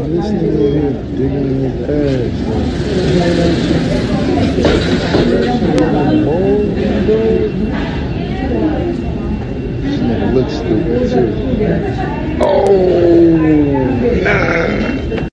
This nigga here digging in his ass. Mold, bro. This nigga looks stupid too. Oh, nah.